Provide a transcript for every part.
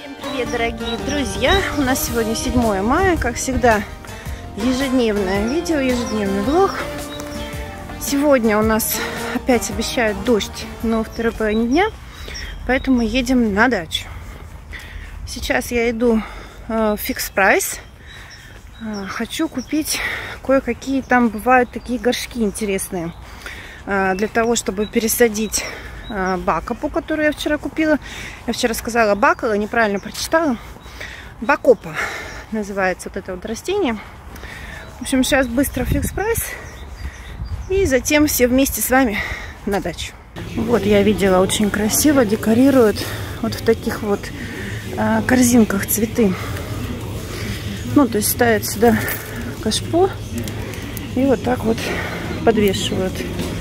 Всем привет, дорогие друзья! У нас сегодня 7 мая, как всегда, ежедневное видео, ежедневный влог. Сегодня у нас опять обещают дождь, но второй половине дня, поэтому едем на дачу. Сейчас я иду в Fix Price. Хочу купить кое-какие, там бывают такие горшки интересные, для того, чтобы пересадить бакопу, которую я вчера купила. Я вчера сказала бакола, неправильно прочитала. Бакопа называется вот это вот растение. В общем, сейчас быстро в Fix Price. И затем все вместе с вами на дачу. Вот, я видела, очень красиво декорируют вот в таких вот корзинках цветы. Ну, то есть ставят сюда кашпо и вот так вот подвешивают.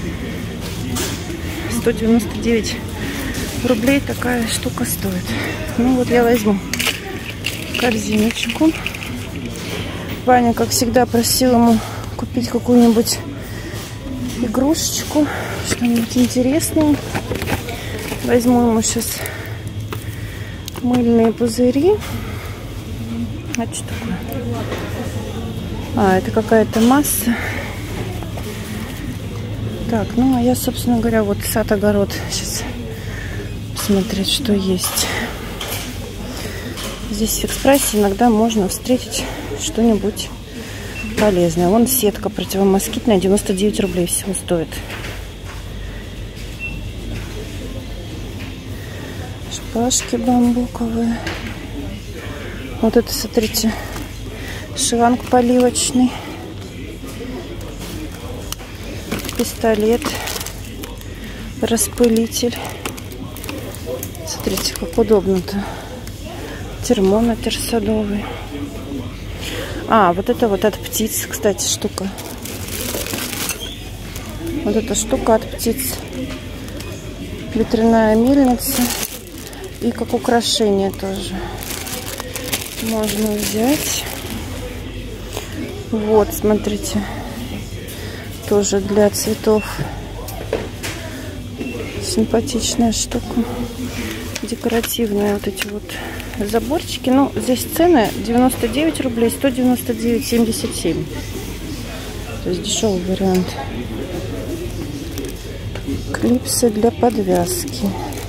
199 рублей такая штука стоит. Ну вот я возьму корзиночку. Ваня, как всегда, просил ему купить какую-нибудь игрушечку, что-нибудь интересное. Возьму ему сейчас мыльные пузыри. А что такое? Это какая-то масса. Так, ну а я, собственно говоря, вот сад-огород. Сейчас посмотреть, что есть. Здесь в Fix Price иногда можно встретить что-нибудь полезное. Вон сетка противомоскитная, 99 рублей всего стоит. Шпажки бамбуковые. Вот это, смотрите, шланг поливочный. Пистолет, распылитель. Смотрите, как удобно-то. Термометр садовый. Вот это вот от птиц, кстати, штука. Вот эта штука от птиц. Ветряная мельница. И как украшение тоже можно взять. Вот, смотрите. Тоже для цветов. Симпатичная штука. Декоративные вот эти вот заборчики. Ну, здесь цены 99 рублей, 199, 77. То есть дешевый вариант. Клипсы для подвязки.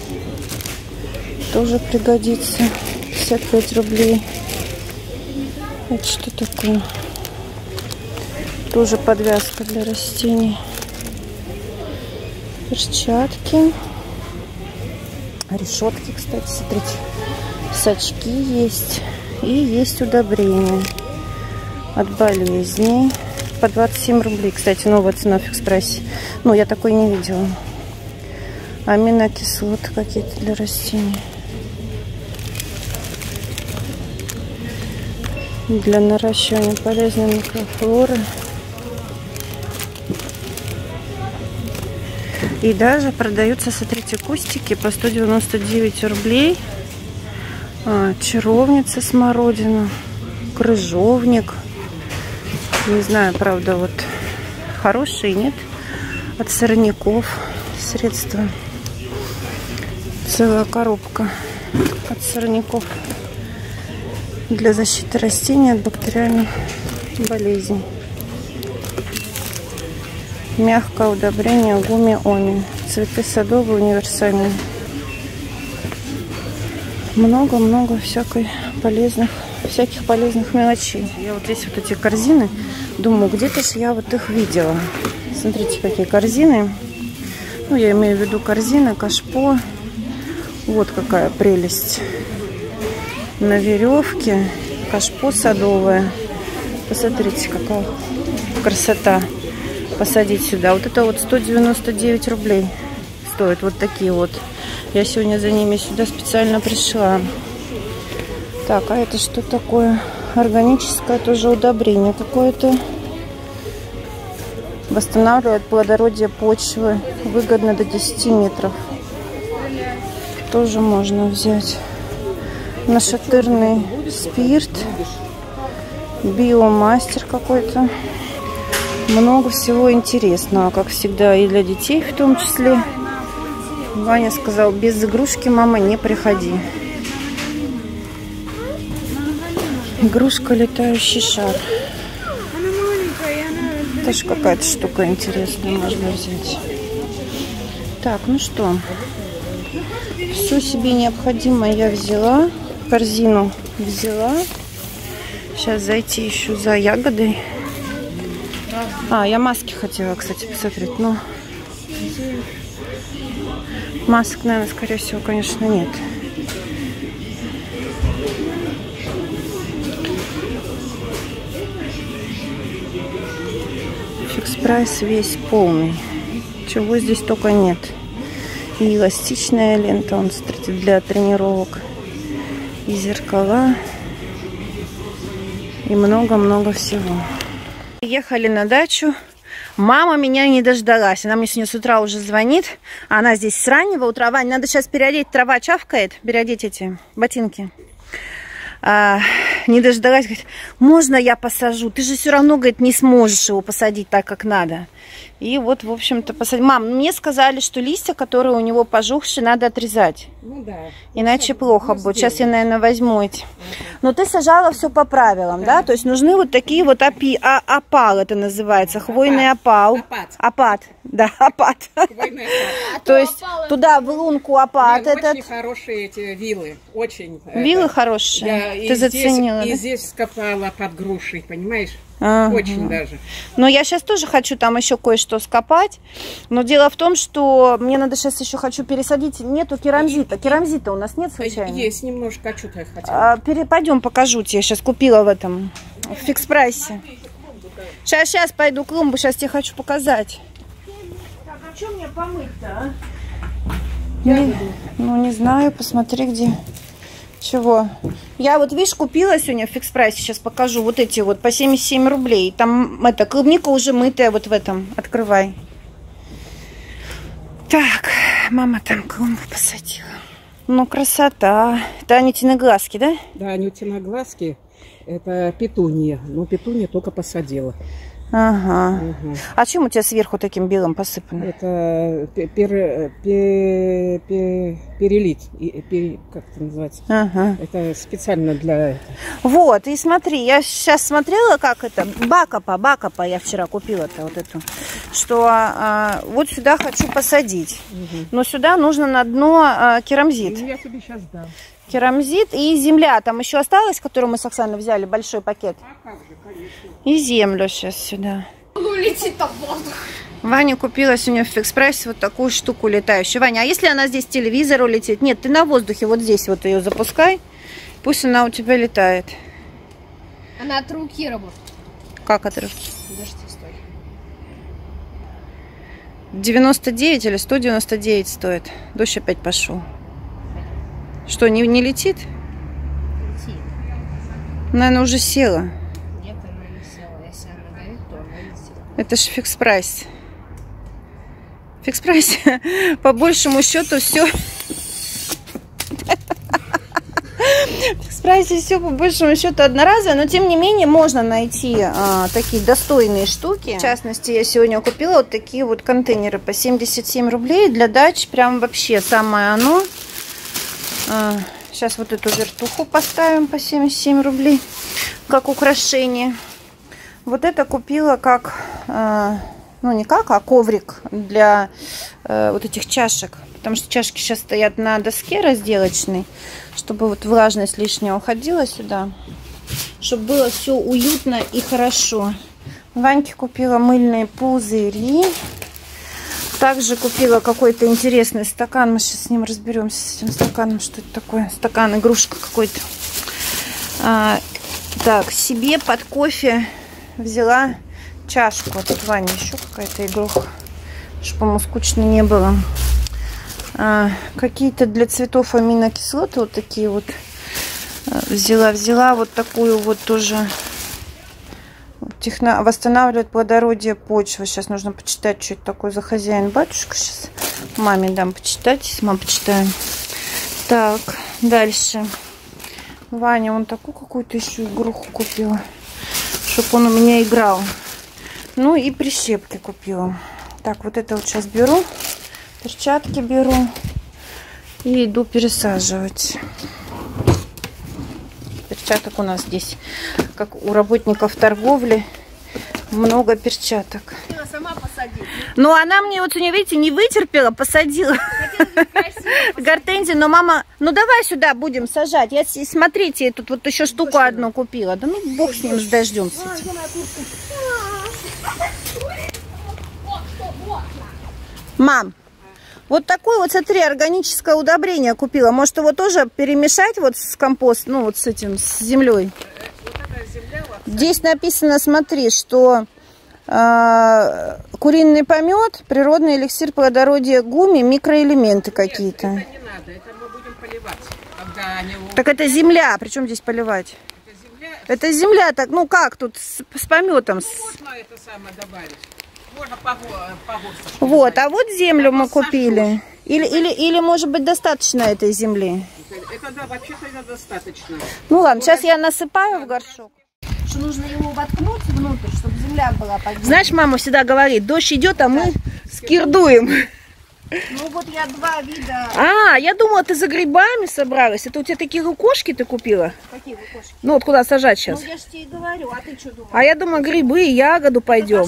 Тоже пригодится. 55 рублей. Это что такое? Тоже подвязка для растений. Перчатки. Решетки, кстати, смотрите. Сачки есть. И есть удобрения от болезней. По 27 рублей. Кстати, новая цена в Fix Price. Ну, я такой не видела. Аминокислоты какие-то для растений. Для наращивания полезной микрофлоры. И даже продаются, смотрите, кустики по 199 рублей. Чаровница смородина, крыжовник. Не знаю, правда, вот хорошие, нет. От сорняков средства. Целая коробка от сорняков для защиты растений от бактериальных болезней. Мягкое удобрение гуми-оми. Цветы садовые универсальные. Много-много всяких полезных мелочей. Я вот здесь вот эти корзины, думаю, где-то же я вот их видела. Смотрите, какие корзины. Ну, я имею в виду корзины, кашпо. Вот какая прелесть. На веревке. Кашпо садовое. Посмотрите, какая красота. Посадить сюда. Вот это вот 199 рублей стоит. Вот такие вот. Я сегодня за ними сюда специально пришла. Так, а это что такое? Органическое тоже удобрение какое-то. Восстанавливает плодородие почвы. Выгодно до 10 метров. Тоже можно взять. Нашатырный спирт. Биомастер какой-то. Много всего интересного, как всегда, и для детей в том числе. Ваня сказал, без игрушки, мама, не приходи. Игрушка летающий шар. Она маленькая, она... Тоже какая-то штука интересная можно взять. Так, ну что, все себе необходимое я взяла. Корзину взяла. Сейчас зайти еще за ягодой. Я маски хотела, кстати, посмотреть, но масок, наверное, скорее всего, конечно, нет. Фикс прайс весь полный. Чего здесь только нет. И эластичная лента, он, смотрите, для тренировок. И зеркала. И много-много всего. Ехали на дачу. Мама меня не дождалась. Она мне сегодня с утра уже звонит. Она здесь с раннего утра. Вань, надо сейчас переодеть. Трава чавкает. Переодеть эти ботинки. Не дождалась. Говорит, можно я посажу? Ты же все равно, говорит, не сможешь его посадить так, как надо. И вот, в общем-то, посадить. Мам, мне сказали, что листья, которые у него пожухшие, надо отрезать. Ну да. Иначе плохо будет. Сейчас я, наверное, возьму эти. Но ты сажала все по правилам, да? То есть нужны вот такие вот опал, это называется. Хвойный опал. Опад. Да, опад. То есть туда в лунку опад. Очень хорошие эти вилы. Очень. Вилы хорошие. Ты заценила, да? И здесь скопала под грушей, понимаешь? Очень даже. Но я сейчас тоже хочу там еще кое-что скопать. Но дело в том, что мне надо сейчас еще хочу пересадить. Нету керамзита. Керамзита у нас нет случайно? Есть немножко. А что ты хотела? Пойдем покажу тебе. Сейчас купила в этом. В фикс прайсе. Сейчас пойду клумбу. Сейчас тебе хочу показать. Так, а что мне помыть-то, не знаю. Посмотри, где... Чего? Я вот, видишь, купила сегодня в фикс прайсе, сейчас покажу, вот эти вот по 77 рублей. Там это, клубника уже мытая вот в этом. Открывай. Так, мама там клумбу посадила. Ну, красота. Это анютины-глазки, да? Да, анютины-глазки. Это петуния. Но петуния только посадила. Ага. Угу. А чем у тебя сверху таким белым посыпано? Это перелит. Как это называется? Ага. Это специально для этого. Вот, и смотри, я сейчас смотрела, как это. Бакопа я вчера купила-то вот эту. Что вот сюда хочу посадить. Угу. Но сюда нужно на дно керамзит. Я тебе сейчас дам. Керамзит и земля. Там еще осталось, которую мы с Оксаной взяли, большой пакет. А как же, конечно. И землю сейчас сюда. Ну, летит там воздух. Ваня купила сегодня в фикс прайсе вот такую штуку летающую. Ваня, а если она здесь телевизор улетит? Нет, ты на воздухе вот здесь вот ее запускай. Пусть она у тебя летает. Она от руки работает. Как от руки? Подожди, стой. 99 или 199 стоит. Дождь опять пошел. Что, не летит? Летит. Наверное, уже села. Нет, она не села. Если она горит, то она летит. Это же фикс прайс. Фикс прайс. По большему счету все. Фикс прайсе все по большому счету одноразовое, но тем не менее можно найти такие достойные штуки. В частности, я сегодня купила вот такие вот контейнеры по 77 рублей для дач. Прям вообще самое оно. Сейчас вот эту вертуху поставим по 77 рублей, как украшение. Вот это купила как, ну не как, а коврик для вот этих чашек. Потому что чашки сейчас стоят на доске разделочной, чтобы вот влажность лишняя уходила сюда. Чтобы было все уютно и хорошо. Ваньке купила мыльные пузыри. Также купила какой-то интересный стакан. Мы сейчас с ним разберемся, с этим стаканом. Что это такое? Стакан, игрушка какой-то. Так, себе под кофе взяла чашку. А тут Ваня еще какая-то игруха. Чтобы ему скучно не было. Какие-то для цветов аминокислоты. Вот такие вот. Взяла вот такую вот тоже. Восстанавливает плодородие почвы. Сейчас нужно почитать, что это такое за хозяин-батюшка. Сейчас маме дам почитать. Сама почитаем. Так, дальше. Ваня, он такую какую-то еще игруху купила, чтобы он у меня играл. Ну и прищепки купила. Так, вот это вот сейчас беру. Перчатки беру. И иду пересаживать. перчаток у нас здесь, как у работников торговли. Много перчаток. Сама посадить. Но она мне, вот сегодня, видите, не вытерпела, посадила гортензию. Но мама, ну давай сюда будем сажать. Я, смотрите, я тут вот еще штуку одну купила. Да ну бог с ним, с дождем. Мам, вот такое вот, смотри, органическое удобрение купила. Может, его тоже перемешать вот с компост, ну вот с этим, с землей? Здесь написано, смотри, что куриный помет, природный эликсир плодородия гуми, микроэлементы какие-то. Это не надо, это мы будем поливать. Когда они... Так это земля, причем здесь поливать? Это земля, так, ну как тут с пометом? Ну, можно это самое добавить. Можно по вот, а вот землю мы купили. Или, может быть, достаточно этой земли? Это да, вообще-то достаточно. Ну ладно, сейчас я насыпаю в горшок. Что нужно его воткнуть внутрь, чтобы земля была поднята. Знаешь, мама всегда говорит, дождь идет, а мы скирдуем. Ну вот я два вида. А, я думала, ты за грибами собралась. Это у тебя такие лукошки ты купила? Какие лукошки? Ну вот куда сажать сейчас? Ну я же тебе и говорю, а ты что думаешь? А я думаю, грибы и ягоду пойдем.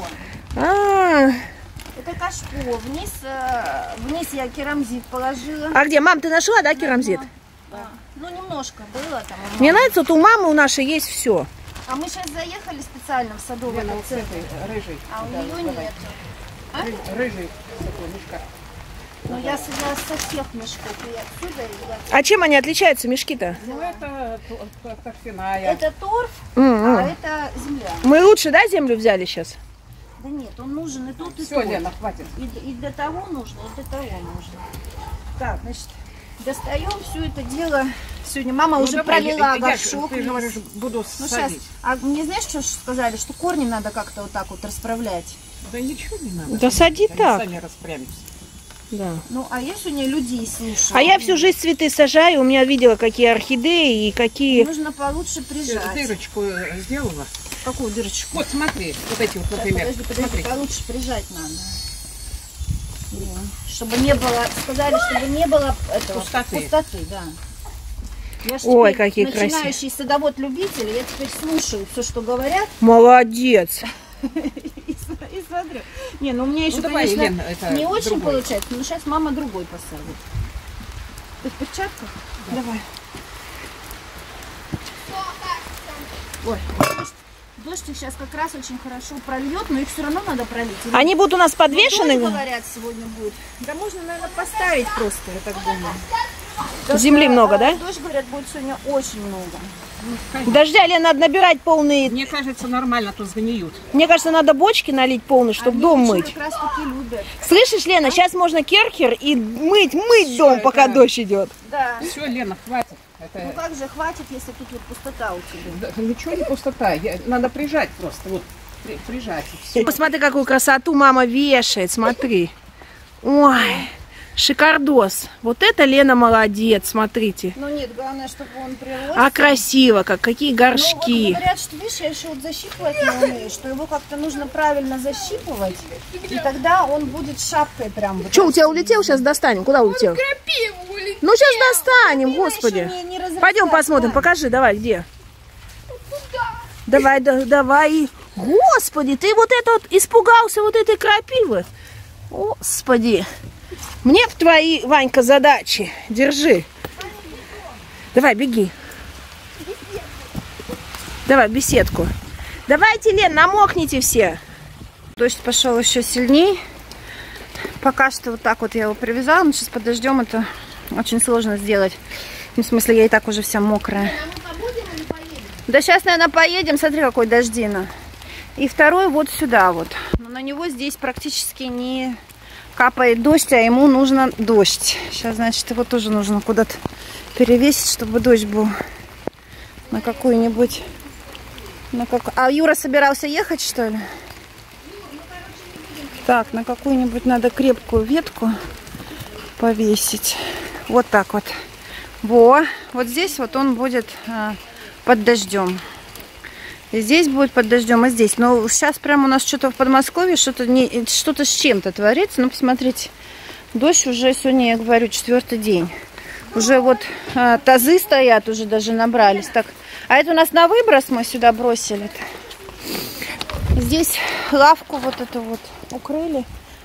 Это кашпо. Вниз я керамзит положила. А где? Мам, ты нашла, да, керамзит? Да. Ну, немножко было там. Мне нравится, вот у мамы у нашей есть все. А мы сейчас заехали специально в садовый центр. Рыжий. А у нее нет. А? Рыжий такой мешка. Ну, я со всех мешков. И отсюда, и отсюда. А чем они отличаются, мешки-то? Ну, это торфяная. Это торф, а это земля. Мы лучше, да, землю взяли сейчас? Да нет, он нужен и тут, и все, тут. Лена, хватит. И для того нужно, и для того нужно. Так, значит, достаем все это дело. Сегодня мама уже пролила горшок. Ты говоришь, буду садить. Сейчас. А мне знаешь, что сказали? Что корни надо как-то вот так вот расправлять. Да ничего не надо. Да сади так. Сами распрямимся. Да. Ну, а я сегодня людей слушаю. А я всю жизнь цветы сажаю. У меня видела, какие орхидеи и какие... Нужно получше прижать. Дырочку сделала? Какую дырочку? Вот смотри, вот эти вот, например. Подожди, получше прижать надо. Чтобы не было, сказали, чтобы не было этого, пустоты, да. Я Ой, какие красивые. Начинающий садовод-любитель, я теперь слушаю все, что говорят. Молодец. И смотрю. Не, ну у меня еще, конечно, Лен, не очень получается, но сейчас мама другой посадит. Ты в перчатках? Давай. Ой, дождь их сейчас как раз очень хорошо прольет, но их все равно надо пролить. Они будут у нас подвешены? Дождь, говорят, сегодня будет. Да можно, наверное, поставить просто, я так думаю. Земли много, да? Дождь, говорят, будет сегодня очень много. Дождя, Лен, надо набирать полные... Мне кажется, нормально, то сгниют. Мне кажется, надо бочки налить полные, чтобы дом мыть. Как раз таки любят. Слышишь, Лена, сейчас можно керхер и мыть все дом, пока дождь идет. Да. Все, Лена, хватит. Ну как же, хватит, если тут вот пустота у тебя? Да, ничего не пустота, надо прижать просто, вот, прижать. Посмотри, какую красоту мама вешает, смотри. Ой, шикардос. Вот это Лена молодец, смотрите. Ну нет, главное, чтобы он прирос. А красиво, какие горшки. Ну, вот говорят, что, видишь, я еще вот защипывать не умею, что его как-то нужно правильно защипывать, и тогда он будет шапкой прям. Что, у тебя улетел? Сейчас достанем. Куда улетел? Ну, сейчас достанем, господи. Пойдем посмотрим, покажи, давай, где? Давай, давай. Господи, ты вот это вот испугался вот этой крапивы? Господи. Мне в твои, Ванька, задачи. Держи. Давай, беги. Давай, беседку. Давайте, Лен, намокните все. Дождь пошел еще сильней. Пока что вот так вот я его привязала. Но сейчас подождем, это очень сложно сделать. Ну, в смысле, я и так уже вся мокрая. Да сейчас, наверное, поедем. Смотри, какой дождина. И второй вот сюда вот. Но на него здесь практически не капает дождь, а ему нужно дождь. Сейчас, значит, его тоже нужно куда-то перевесить, чтобы дождь был на какую-нибудь... А Юра собирался ехать, что ли? Так, на какую-нибудь надо крепкую ветку повесить. Вот так вот. Вот здесь вот он будет под дождем. И здесь будет под дождем, и здесь. Но сейчас прямо у нас что-то в Подмосковье, что-то с чем-то творится. Ну, посмотрите, дождь уже сегодня, я говорю, 4-й день. Уже вот тазы стоят, уже даже набрались. Так, а это у нас на выброс мы сюда бросили. Здесь лавку вот эту вот укрыли.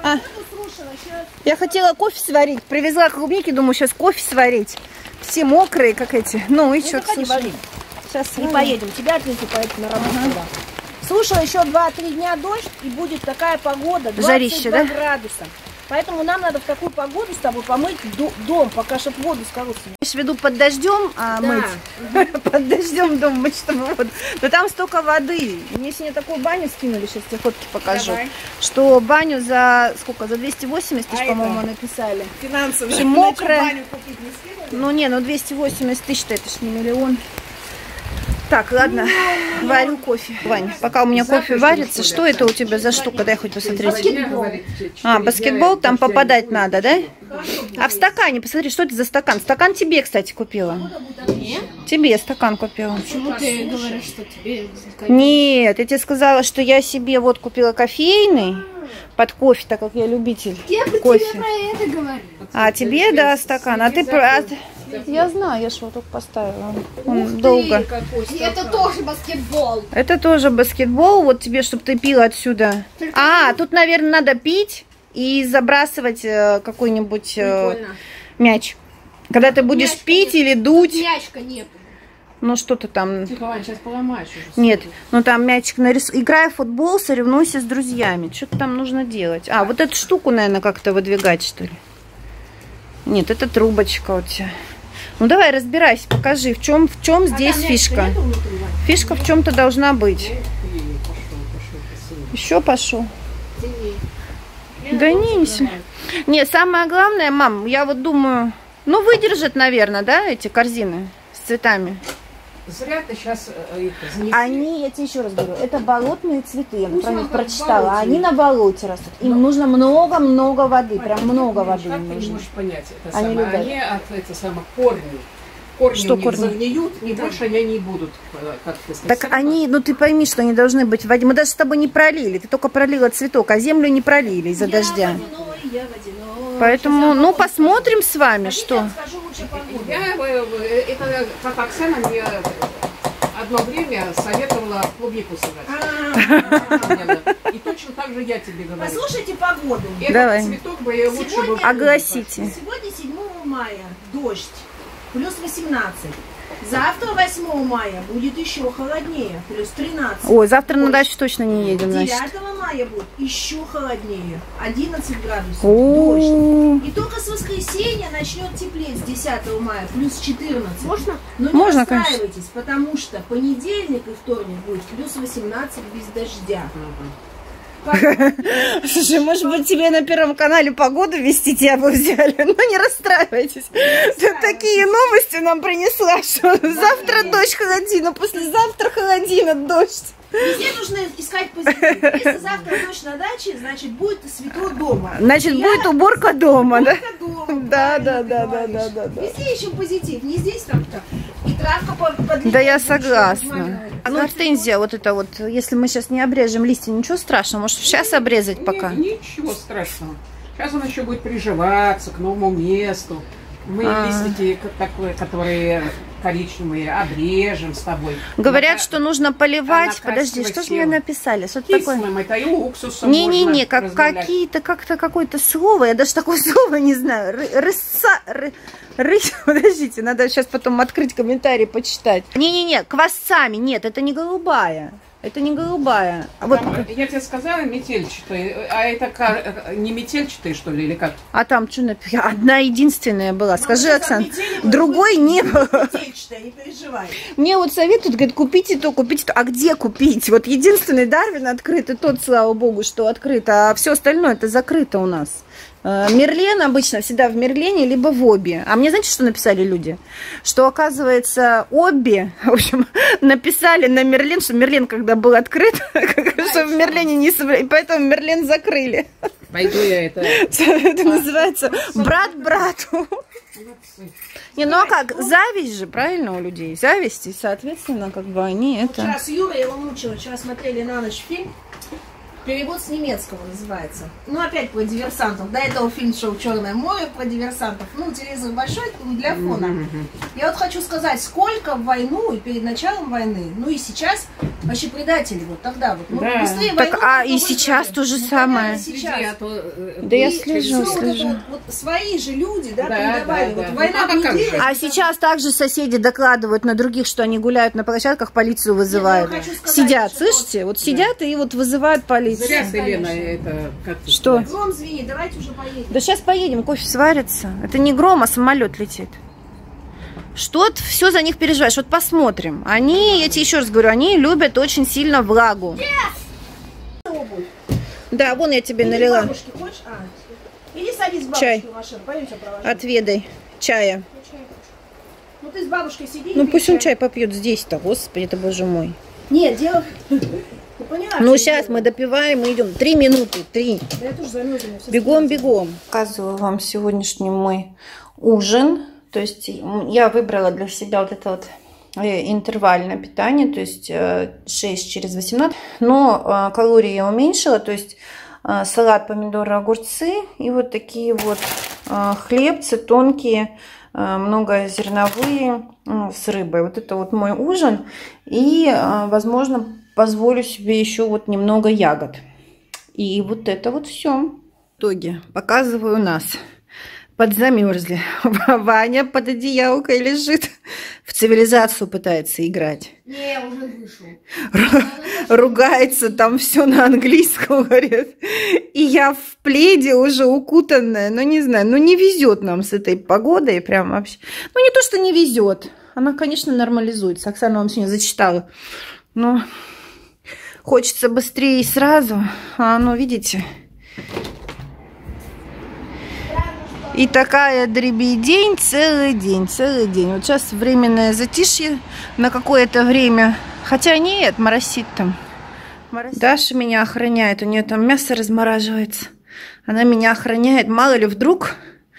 Я хотела кофе сварить. Привезла клубники, думаю, сейчас кофе сварить. Все мокрые, как эти. Ну и что, слушай. Сейчас и поедем. Тебя отвезу, поэтому на работу. Слушай, еще 2-3 дня дождь, и будет такая погода, 22 градуса. Поэтому нам надо в такую погоду с тобой помыть дом, пока чтобы воду с колодцами. Имеешь в виду под дождем мыть? Под дождем дом мыть, чтобы воду. Но там столько воды. Мне сегодня такую баню скинули, сейчас тебе фотки покажу. Давай. Что баню за сколько? За 280 тысяч, по-моему, написали. Финансово. Мокрая. Ну не, ну 280 тысяч-то это ж не миллион. Так, ладно, варю кофе. Вань, пока у меня кофе варится, что это у тебя за штука? Дай хоть посмотреть. Баскетбол. А, баскетбол, там попадать надо, да? А в стакане, посмотри, что это за стакан? Стакан тебе, кстати, купила. Тебе стакан купила. Почему ты говоришь, что тебе... Нет, я тебе сказала, что я себе вот купила кофейный под кофе, так как я любитель кофе. Я про это говорю. А тебе, да, стакан. А ты... Я знаю, я же его только поставила. Он долго. И это тоже баскетбол. Это тоже баскетбол. Вот тебе, чтобы ты пил отсюда. А, тут, наверное, надо пить и забрасывать какой-нибудь мяч. Когда ты будешь Мячка пить нет. или дуть. Мячка нет. Ну, что-то там... Тихо, Вань, сейчас поломаешь уже. Нет, ну там мячик нарисуй. Играй в футбол, соревнуйся с друзьями. Что-то там нужно делать. А, вот эту штуку, наверное, как-то выдвигать, что ли. Нет, это трубочка у тебя. Ну давай, разбирайся, покажи, в чем здесь фишка. Фишка в чем-то должна быть. Еще пошел. Да не. Не, самое главное, мам, я вот думаю, ну выдержат, наверное, да, эти корзины с цветами. Зря ты сейчас занеси. Они, я тебе еще раз говорю, это болотные цветы, я про них прочитала. Они на болоте растут. Им нужно много-много воды, прям много воды Как им ты не нужно. можешь понять? Это Они самое. любят. Они от это самое корни. Корни Что у них корни? загниют, и больше они не будут, как ты сказать. Так они, ну ты пойми, что они должны быть в воде. Мы даже с тобой не пролили, ты только пролила цветок, а землю не пролили из-за дождя. Я водяной. Поэтому, ну посмотрим с вами, что. Скажу лучше погоду. Это как Оксана мне одно время советовала клубнику сажать. И точно так же я тебе говорю. Послушайте погоду. Этот Давай. цветок бы лучше бы... Огласите. Сегодня 7 мая дождь, плюс 18. Завтра 8 мая будет еще холоднее, плюс 13. Ой, завтра на Дождь. дачу точно не едем, 9 значит. мая будет еще холоднее, 11 градусов, О. дождь. И только с воскресенья начнет теплеть с 10 мая, плюс 14. Можно? Но не Можно, расстраивайтесь, потому что понедельник и вторник будет плюс 18 без дождя. Слушай, может быть, тебе на Первом канале погоду вести тебя бы взяли? Ну, не расстраивайтесь. Ты такие новости нам принесла, что завтра дождь, холодина, послезавтра холодина, дождь. Везде нужно искать позитив. Если завтра дождь на даче, значит будет светло дома. Значит, будет уборка дома, да? Уборка дома, Да, правильно да, ты да, говоришь. да, да. Везде ищем позитив, не здесь там-то. И травка подлетает. Да, я согласна. А ну, гортензия, вот это вот, если мы сейчас не обрежем листья, ничего страшного, может, сейчас обрезать пока? Ничего страшного. Сейчас он еще будет приживаться к новому месту. Мы листики, которые коричневые, обрежем с тобой. Говорят, что нужно поливать. она Подожди, что же красиво мне написали? Что это такое? Кислым, это и уксусом Не-не-не, можно как разбавлять. какие-то, как-то какое-то слово, я даже такое слово не знаю. Подождите, надо сейчас потом открыть комментарий, почитать. Не-не-не, квасцами, нет, это не голубая. Это не голубая. А, вот, Там, я тебе сказала метельчатые, а это не метельчатые, что ли, или как? а там что написано? Одна единственная была. Скажи, сейчас Оксана, отметили, мы другой будем не было. метельчатая, не переживай. Мне вот советуют, говорят, купите то, купите то. А где купить? Вот единственный Дарвин открыт, и тот, слава богу, что открыт, а все остальное это закрыто у нас. Мерлен обычно всегда в Мерлене, либо в Обби. А мне знаете, что написали люди? Что, оказывается, Обби, в общем, написали на Мерлен, что Мерлен, когда был открыт, что в Мерлене не собрали, и поэтому Мерлен закрыли. Пойду я это... Это называется брат брату. Не, ну а как? Зависть же, правильно, у людей? Зависть, и, соответственно, как бы они это... Вчера с Юрой его мучила, вчера смотрели на ночь фильм. Перевод с немецкого называется. Ну, опять про диверсантов. До этого фильм шел «Черное море» про диверсантов. Ну, телевизор большой, для фона. Я вот хочу сказать, сколько в войну и перед началом войны, ну и сейчас вообще предатели вот тогда вот. Ну, Да. быстрее Так, войну, и сейчас то же самое. Сейчас. Да я И слежу, всё слежу. вот свои же люди, да, Да, передавали. да, Вот да. война Ну, а как внедрилась. же? А сейчас также соседи докладывают на других, что они гуляют на площадках, полицию вызывают. Нет, я хочу сказать, Сидят, что слышите? Вот сидят и вот вызывают полицию. Зря ты, Лена, это как ты Что? сказала? Гром звенит, давайте уже поедем. Да сейчас поедем, кофе сварится. Это не гром, а самолет летит. Что ты все за них переживаешь? Вот посмотрим. Они, я тебе еще раз говорю, они любят очень сильно влагу. Обувь. Да, вон я тебе Иди к налила. бабушке, хочешь? Иди садись с бабушкой Чай. в машину, пойдемте провожу. Отведай чая. Ну ты с бабушкой сиди. и Ну пей пусть он чай попьет здесь-то, господи, это боже мой. Нет, дело... Ты поняла, Ну что сейчас дело? мы допиваем, мы идем. 3 минуты, 3. Да я тоже замерзла. Бегом, бегом. Показываю вам сегодняшний мой ужин. То есть я выбрала для себя вот это вот интервальное питание, то есть 6 через 18. Но калории я уменьшила, то есть салат, помидоры, огурцы и вот такие вот хлебцы тонкие, многозерновые с рыбой. Вот это вот мой ужин. И, возможно, позволю себе еще вот немного ягод. И вот это вот все. В итоге показываю нас. Подзамерзли. Ваня под одеялкой лежит. В цивилизацию пытается играть. Не, уже вышел. Ругается, там все на английском говорит. И я в пледе уже укутанная. Ну, не знаю, ну не везет нам с этой погодой. Прям вообще. Ну, не то, что не везет. Она, конечно, нормализуется. Оксана вам сегодня зачитала. Но хочется быстрее и сразу. А оно, видите... И такая дребедень целый день, целый день. Вот сейчас временное затишье на какое-то время. Хотя нет, моросит там. Даша меня охраняет, у нее там мясо размораживается. Она меня охраняет. Мало ли, вдруг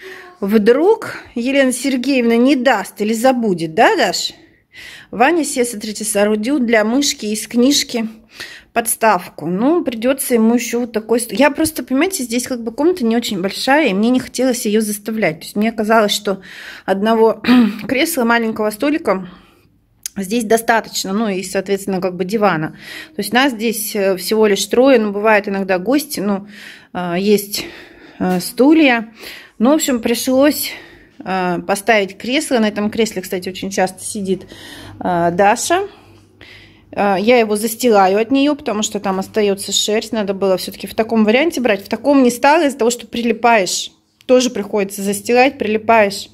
Елена Сергеевна не даст или забудет, да, Даш? Ваня себе, смотрите, соорудил для мышки из книжки подставку. Ну, придется ему еще вот такой... Я просто, понимаете, здесь как бы комната не очень большая, и мне не хотелось ее заставлять. То есть мне казалось, что одного кресла, маленького столика здесь достаточно, ну и, соответственно, как бы дивана. То есть нас здесь всего лишь трое, ну, бывают иногда гости, ну, есть стулья. Ну, в общем, пришлось поставить кресло. На этом кресле, кстати, очень часто сидит Даша. Я его застилаю от нее, потому что там остается шерсть. Надо было все-таки в таком варианте брать. В таком не стало из-за того, что прилипаешь. Тоже приходится застилать, прилипаешь.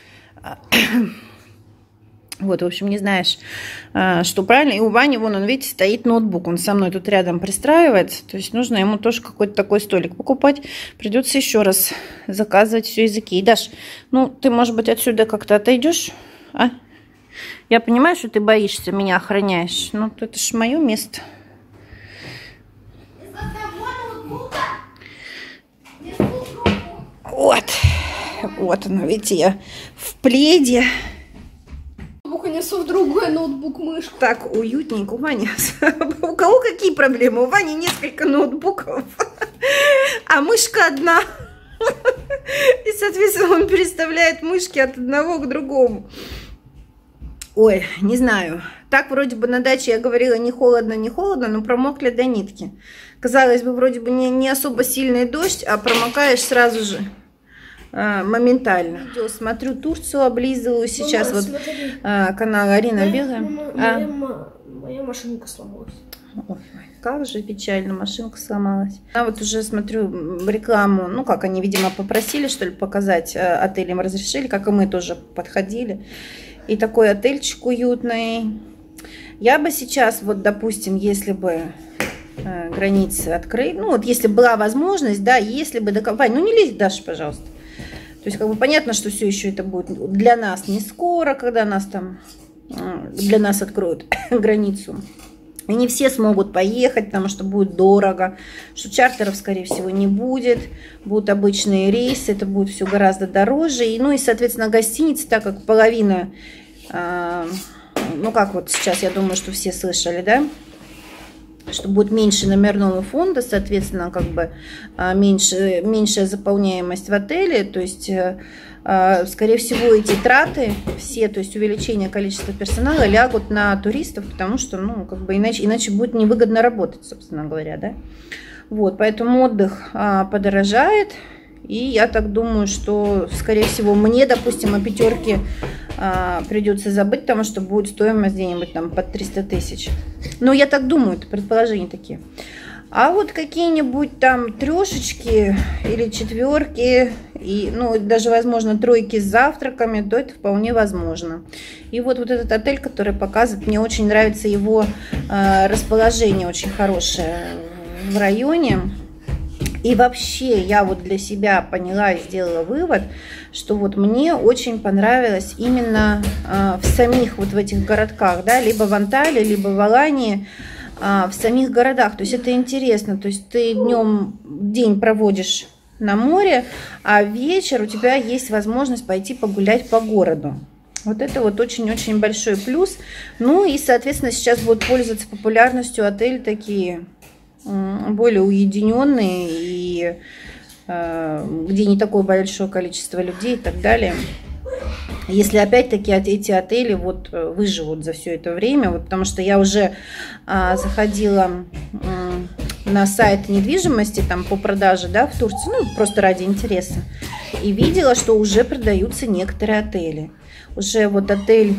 Вот, в общем, не знаешь, что правильно. И у Вани, вон он, видите, стоит ноутбук. Он со мной тут рядом пристраивается. То есть нужно ему тоже какой-то такой столик покупать. Придется еще раз заказывать все из Икеи. Даш, ну, ты, может быть, отсюда как-то отойдешь, а? Я понимаю, что ты боишься, меня охраняешь. Но это ж мое место. Вот. Вот оно, видите, я в пледе. Ноутбук несу в другой ноутбук мышку. Так уютненько. У Вани. У кого какие проблемы? У Вани несколько ноутбуков, а мышка одна. И, соответственно, он переставляет мышки от одного к другому. Ой, не знаю. Так вроде бы на даче я говорила не холодно, но промокли до нитки. Казалось бы, вроде бы не особо сильный дождь, а промокаешь сразу же моментально. Видео смотрю, Турцию облизываю сейчас. Мама, вот смотри. канал Арина Белая. Моя машинка сломалась. Ой, как же печально, машинка сломалась. Я вот уже смотрю рекламу, ну как они, видимо, попросили, что ли, показать, отель им разрешили, как и мы тоже подходили. И такой отельчик уютный. Я бы сейчас, вот, допустим, если бы границы открыть, ну вот если была возможность, да, если бы... Вань, ну не лезь, Даша, пожалуйста. То есть, как бы понятно, что все еще это будет для нас не скоро, когда нас там, для нас откроют границу. И не все смогут поехать, потому что будет дорого, что чартеров, скорее всего, не будет. Будут обычные рейсы, это будет все гораздо дороже. И, ну и, соответственно, гостиницы, так как половина, ну как вот сейчас, я думаю, что все слышали, да? что будет меньше номерного фонда, соответственно, как бы меньшая заполняемость в отеле, то есть, скорее всего, эти траты все, то есть увеличение количества персонала лягут на туристов, потому что, ну, как бы иначе будет невыгодно работать, собственно говоря, да. Вот, поэтому отдых подорожает, и я так думаю, что, скорее всего, мне, допустим, о пятерке придется забыть, потому что будет стоимость где-нибудь там под 300 тысяч. Ну, я так думаю, это предположения такие. А вот какие-нибудь там трешечки или четверки, и, ну, даже, возможно, тройки с завтраками, то это вполне возможно. И вот этот отель, который показывает, мне очень нравится его расположение, очень хорошее в районе. И вообще я вот для себя поняла и сделала вывод, что вот мне очень понравилось именно в самих вот в этих городках, да, либо в Анталии, либо в Алании, в самих городах. То есть это интересно, то есть ты день проводишь на море, а вечер у тебя есть возможность пойти погулять по городу. Вот это вот очень-очень большой плюс. Ну и, соответственно, сейчас будут пользоваться популярностью отели такие более уединенные и где не такое большое количество людей и так далее. Если опять-таки эти отели вот выживут за все это время, вот, потому что я уже заходила на сайт недвижимости там по продаже, да, в Турции, ну просто ради интереса, и видела, что уже продаются некоторые отели. Уже вот отель,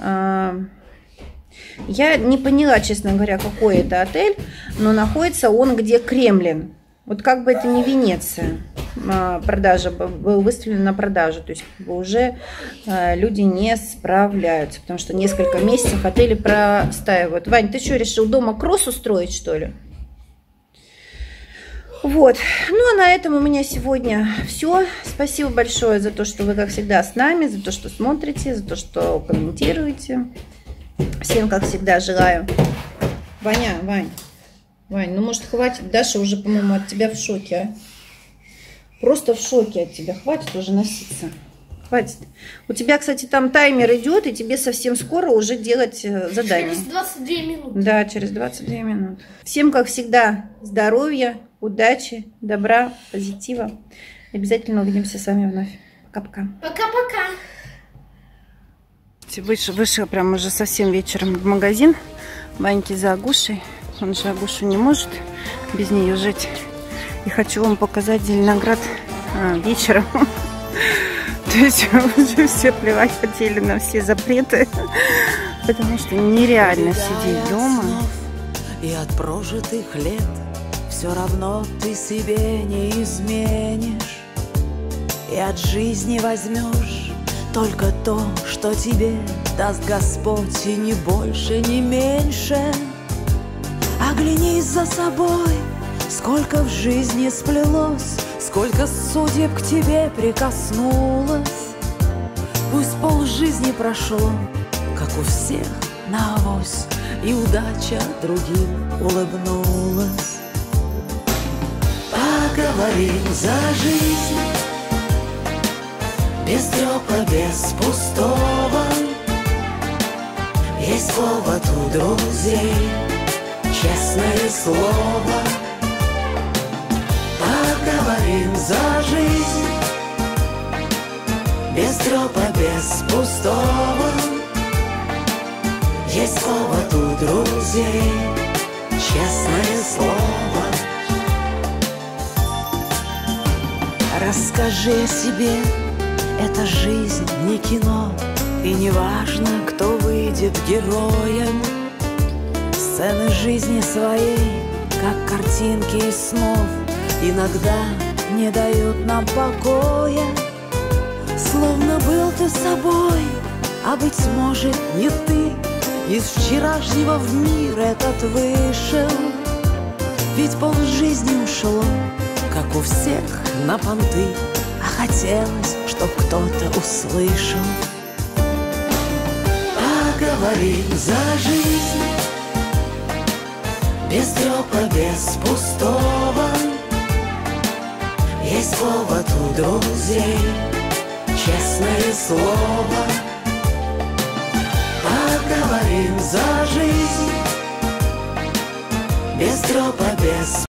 я не поняла, честно говоря, какой это отель, но находится он где Кремлин. Вот как бы это не Венеция, продажа был выставлен на продажу, то есть как бы уже люди не справляются, потому что несколько месяцев отели простаивают. Вань, ты что, решил дома кросс устроить, что ли? Вот, ну а на этом у меня сегодня все. Спасибо большое за то, что вы, как всегда, с нами, за то, что смотрите, за то, что комментируете. Всем, как всегда, желаю. Вань, ну может хватит, Даша уже, по-моему, от тебя в шоке, а? Просто в шоке от тебя, хватит уже носиться. Хватит. У тебя, кстати, там таймер идет, и тебе совсем скоро уже делать задание. Через 22 минуты. Да, через 22 минуты. Всем, как всегда, здоровья, удачи, добра, позитива. Обязательно увидимся с вами вновь. Пока-пока. Пока-пока. Вышла прям уже совсем вечером в магазин. Ваньки за Агушей. Он же Агушу не может без нее жить. И хочу вам показать Зеленоград вечером. То есть уже все плевать хотели на все запреты. Потому что нереально сидеть дома. И от прожитых лет все равно ты себе не изменишь. И от жизни возьмешь только то, что тебе даст Господь, и ни больше, ни меньше. Оглянись за собой, сколько в жизни сплелось, сколько судеб к тебе прикоснулось. Пусть полжизни прошло, как у всех наавось, и удача другим улыбнулась. Поговорим за жизнь, без трёпа, без пустого. Есть повод у друзей, честное слово. Поговорим за жизнь, без трёпа, без пустого. Есть повод у друзей, честное слово. Расскажи о себе, эта жизнь не кино, и не важно, кто выйдет героем. Сцены жизни своей, как картинки из снов, иногда не дают нам покоя. Словно был ты собой, а быть может не ты. Из вчерашнего в мир этот вышел. Ведь полжизни ушло, как у всех, на понты, а хотелось, чтоб кто-то услышал. Поговорим за жизнь, без трёпа, без пустого. Есть повод у друзей, честное слово. Поговорим за жизнь, без тропа, без